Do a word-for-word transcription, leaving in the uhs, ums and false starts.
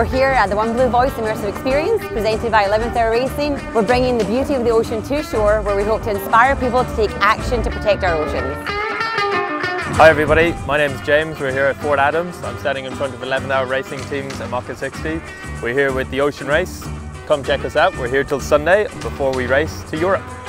We're here at the One Blue Voice Immersive Experience, presented by eleventh hour Racing. We're bringing the beauty of the ocean to shore, where we hope to inspire people to take action to protect our oceans. Hi everybody, my name is James. We're here at Fort Adams. I'm standing in front of eleventh hour Racing teams at Mach sixty. We're here with the Ocean Race. Come check us out. We're here till Sunday before we race to Europe.